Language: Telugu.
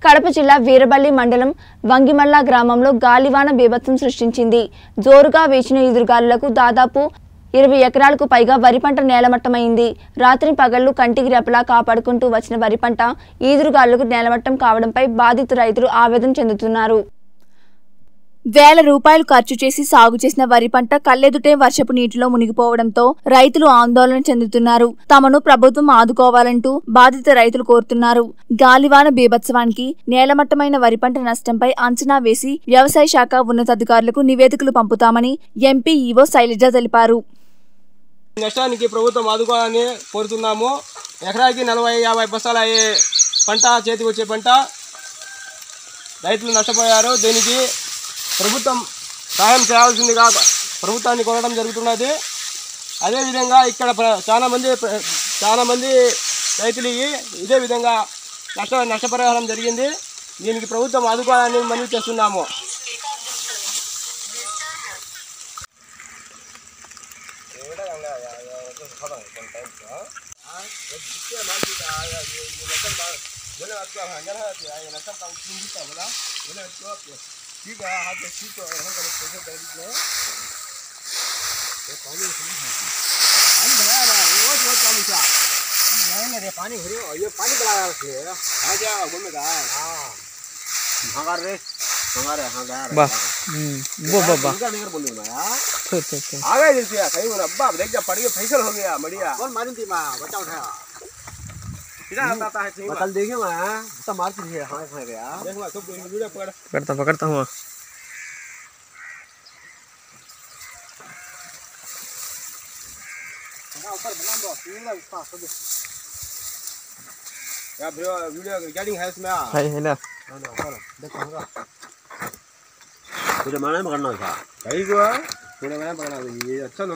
కడప జిల్లా వీరబల్లి మండలం వంగిమల్ల గ్రామంలో గాలివాన బీభత్సం సృష్టించింది. జోరుగా వీచిన ఈదురుగాలులకు దాదాపు 20 ఎకరాలకు పైగా వరి పంట నేలమట్టమైంది. రాత్రి పగళ్లు కంటికి రెప్పలా కాపాడుకుంటూ వచ్చిన వరి పంట ఈదురుగాలులకు నేలమట్టం కావడంపై బాధిత రైతులు ఆవేదన చెందుతున్నారు. వేల రూపాయలు ఖర్చు చేసి సాగు చేసిన వరి పంట కళ్ళెదుటే వర్షపు నీటిలో మునిగిపోవడంతో రైతులు ఆందోళన చెందుతున్నారు. తమను ప్రభుత్వం ఆదుకోవాలంటూ బాధిత రైతులు కోరుతున్నారు. గాలివాన బీభత్సవానికి నేలమట్టమైన వరి పంట నష్టంపై అంచనా వేసి వ్యవసాయ శాఖ ఉన్నతాధికారులకు నివేదికలు పంపుతామని ఎంపీ ఈవో శైలజ తెలిపారు. నష్టానికి ప్రభుత్వం ఆదుకోవాలని కోరుతున్నాము. ఎకరాకి 40-50 బస్తాలు అయ్యే పంట చేతికి వచ్చే పంట రైతులు నష్టపోయారు. దీనికి ప్రభుత్వం సహాయం చేయాల్సిందిగా ప్రభుత్వాన్ని కోరడం జరుగుతున్నది. అదేవిధంగా ఇక్కడ చాలా మంది రైతులు ఇదే విధంగా నష్టపరిహారం జరిగింది. దీనికి ప్రభుత్వం ఆదుకోవాలని మనవి చేస్తున్నాము. ठीक है हाथ से ठीक तो यहाँ का प्रेशर कर दीजिए ये पानी पानी भरा रहा है रोज पानी सा नहीं रे पानी भरियो ये पानी चला रहा है आ जा घूमेगा हां भागा रे हां गा बा निकर बोल ना यार आ गए देखिए कहीं बोला अब्बा देख जा पड़ गया फैसल हो गया बढ़िया कौन मारी थी मां बच्चा उठाया सीधा आता है सही कल देखिए मैं तो मारती है हां खा गया देख मैं सब वीडियो पकड़ता हूं ऊपर बना दो सीधा ऊपर सब या ब्रो वीडियो रिकॉर्डिंग है इसमें है ना देखो होगा मुझे मारने में करना था कहीं को मुझे मारने में करना ये अच्छा